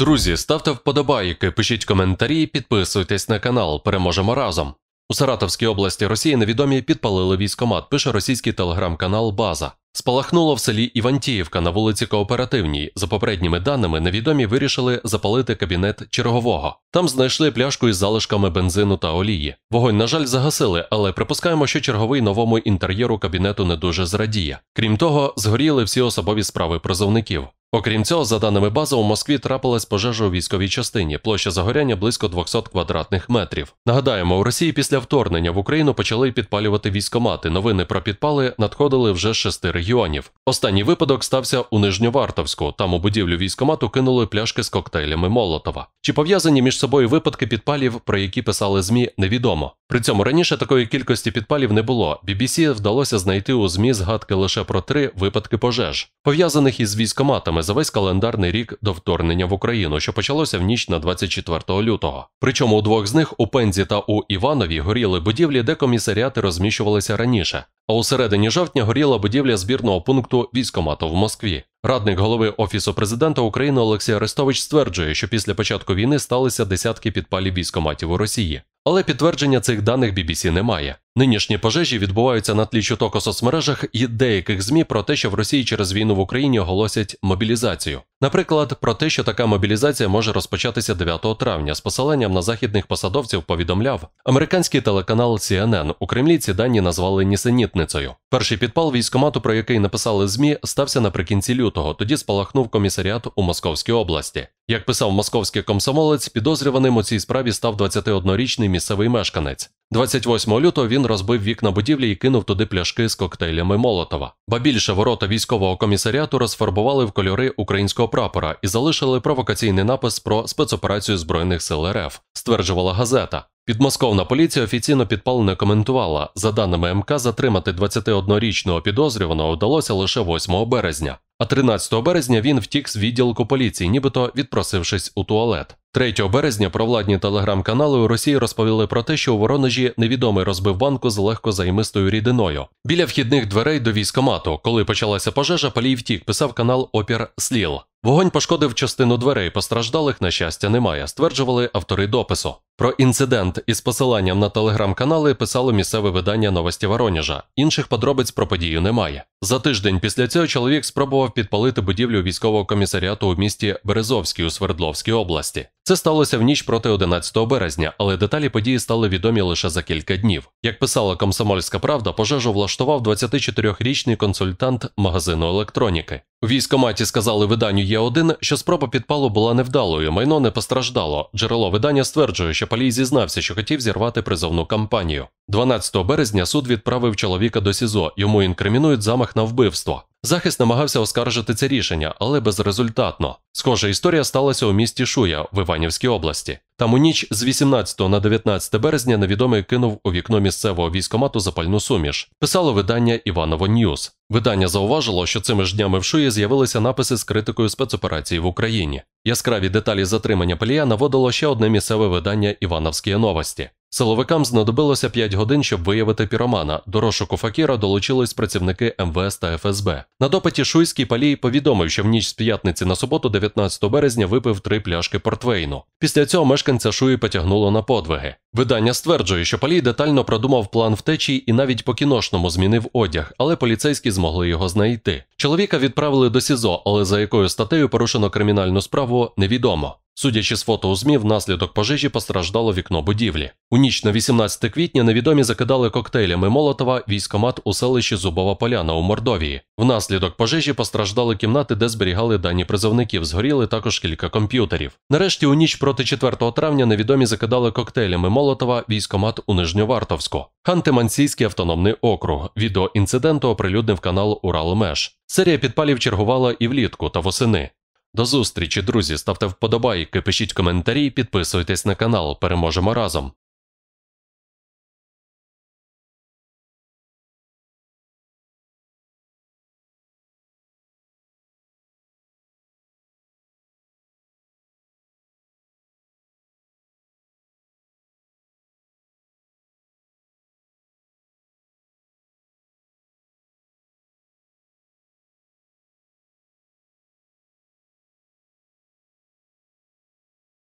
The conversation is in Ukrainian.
Друзі, ставте вподобайки, пишіть коментарі, підписуйтесь на канал. Переможемо разом. У Саратовській області Росії невідомі підпалили військкомат, пише російський телеграм-канал «База». Спалахнуло в селі Івантіївка на вулиці Кооперативній. За попередніми даними, невідомі вирішили запалити кабінет чергового. Там знайшли пляшку із залишками бензину та олії. Вогонь, на жаль, загасили, але припускаємо, що черговий новому інтер'єру кабінету не дуже зрадіє. Крім того, згоріли всі особові справи призовників. Окрім цього, за даними «Бази», у Москві трапилась пожежа у військовій частині, площа загоряння близько 200 квадратних метрів. Нагадаємо, у Росії після вторгнення в Україну почали підпалювати військкомати. Новини про підпали надходили вже з 6 регіонів. Останній випадок стався у Нижньовартовську. Там у будівлю військкомату кинули пляшки з коктейлями Молотова. Чи пов'язані між собою випадки підпалів, про які писали ЗМІ, невідомо. При цьому раніше такої кількості підпалів не було. BBC вдалося знайти у ЗМІ згадки лише про 3 випадки пожеж, пов'язаних із військкоматами за весь календарний рік до вторгнення в Україну, що почалося в ніч на 24 лютого. Причому у 2 з них, у Пензі та у Іванові, горіли будівлі, де комісаріати розміщувалися раніше. А у середині жовтня горіла будівля збірного пункту військкомату в Москві. Радник голови Офісу президента України Олексій Арестович стверджує, що після початку війни сталися десятки підпалів військкоматів у Росії. Але підтвердження цих даних BBC немає. Нинішні пожежі відбуваються на тлі чуток у соцмережах і деяких ЗМІ про те, що в Росії через війну в Україні оголосять мобілізацію. Наприклад, про те, що така мобілізація може розпочатися 9 травня. З посиланням на західних посадовців повідомляв американський телеканал CNN. У Кремлі ці дані назвали нісенітницею. Перший підпал військкомату, про який написали ЗМІ, стався наприкінці лютого. Тоді спалахнув комісаріат у Московській області. Як писав московський комсомолець, підозрюваним у цій справі став 21-річний місцевий мешканець. 28 лютого він розбив вікна будівлі і кинув туди пляшки з коктейлями Молотова. Ба більше, ворота військового комісаріату розфарбували в кольори українського прапора і залишили провокаційний напис про спецоперацію Збройних сил РФ, стверджувала газета. Підмосковна поліція офіційно підпал не коментувала. За даними МК, затримати 21-річного підозрюваного вдалося лише 8 березня. А 13 березня він втік з відділку поліції, нібито відпросившись у туалет. 3 березня провладні телеграм-канали у Росії розповіли про те, що у Воронежі невідомий розбив банку з легкозаймистою рідиною біля вхідних дверей до військкомату. Коли почалася пожежа, палій втік, писав канал Опір Сліл. Вогонь пошкодив частину дверей, постраждалих, на щастя, немає, стверджували автори допису. Про інцидент із посиланням на телеграм-канали писало місцеве видання «Новості Воронежа». Інших подробиць про подію немає. За тиждень після цього чоловік спробував підпалити будівлю військового комісаріату у місті Березовській у Свердловській області. Це сталося в ніч проти 11 березня, але деталі події стали відомі лише за кілька днів. Як писала «Комсомольська правда», пожежу влаштував 24-річний консультант магазину електроніки. У військкоматі сказали виданню Є1, що спроба підпалу була невдалою, майно не постраждало. Джерело видання стверджує, що палій зізнався, що хотів зірвати призовну кампанію. 12 березня суд відправив чоловіка до СІЗО, йому інкримінують замах на вбивство. Захист намагався оскаржити це рішення, але безрезультатно. Схожа історія сталася у місті Шуя в Іванівській області. Там у ніч з 18 на 19 березня невідомий кинув у вікно місцевого військкомату запальну суміш. Писало видання Іваново Ньюс. Видання зауважило, що цими ж днями в Шуї з'явилися написи з критикою спецоперації в Україні. Яскраві деталі затримання палія наводило ще одне місцеве видання Івановські новості. Силовикам знадобилося 5 годин, щоб виявити піромана. До розшуку факіра долучились працівники МВС та ФСБ. На допиті шуйський палій повідомив, що в ніч з п'ятниці на суботу 19 березня випив 3 пляшки портвейну. Після цього мешканця Шуї потягнуло на подвиги. Видання стверджує, що палій детально продумав план втечі і навіть по-кіношному змінив одяг, але поліцейські змогли його знайти. Чоловіка відправили до СІЗО, але за якою статтею порушено кримінальну справу, невідомо. Судячи з фото у ЗМІ, внаслідок пожежі постраждало вікно будівлі. У ніч на 18 квітня невідомі закидали коктейлями Молотова військкомат у селищі Зубова Поляна у Мордовії. Внаслідок пожежі постраждали кімнати, де зберігали дані призовників, згоріли також кілька комп'ютерів. Нарешті у ніч проти 4 травня невідомі закидали коктейлями Молотова військкомат у Нижньовартовську. Ханти-Мансійський автономний округ. Відео інциденту оприлюднив канал Уралмеш. Серія підпалів чергувала і влітку та восени. До зустрічі, друзі, ставте вподобайки, пишіть коментарі, підписуйтесь на канал, переможемо разом.